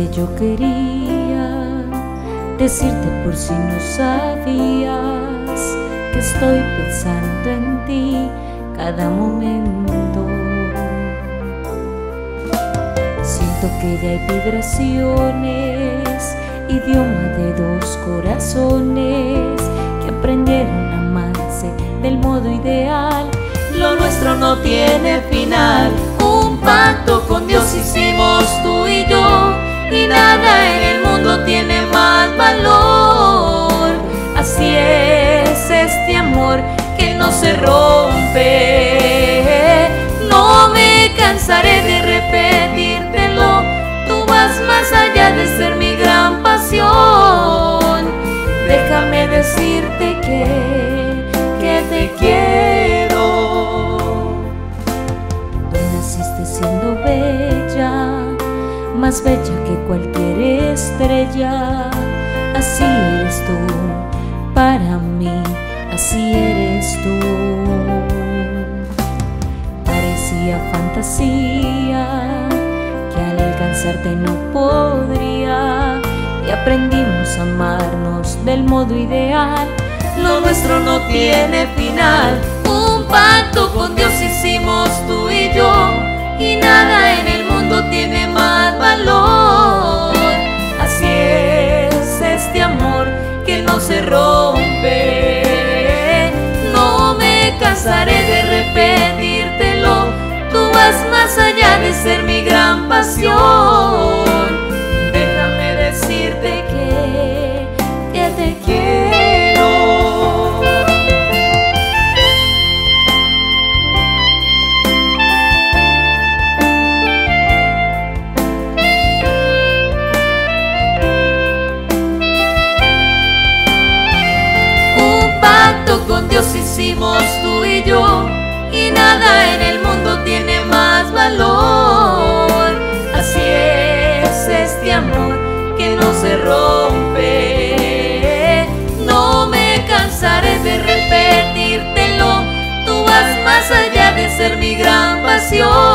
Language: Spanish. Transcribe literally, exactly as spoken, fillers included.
yo quería decirte por si no sabías que estoy pensando en ti cada momento. Siento que ya hay vibraciones, idioma de dos corazones que aprendieron a amarse del modo ideal. Lo nuestro no tiene final, un pacto con Dios hicimos tú y yo, y nada en el mundo tiene más valor. Así es este amor que no se rompe. No me cansaré de repetírtelo, tú vas más allá de ser mi gran pasión. Déjame decirte que, que te quiero. Tú naciste siendo bella, más bella que cualquier estrella. Así eres tú, para mí, así eres tú. Parecía fantasía que al alcanzarte no podría, y aprendimos a amarnos del modo ideal. Lo nuestro no tiene final, un pacto con Dios hicimos tú y yo, y nada en el mundo tiene más valor. Así es este amor que no se rompe. No me cansaré de repetírtelo, tú vas más allá de ser mi gran pasión. Déjame decirte que, que te quiero. Con Dios hicimos tú y yo, y nada en el mundo tiene más valor. Así es este amor que no se rompe. No me cansaré de repetírtelo, tú vas más allá de ser mi gran pasión.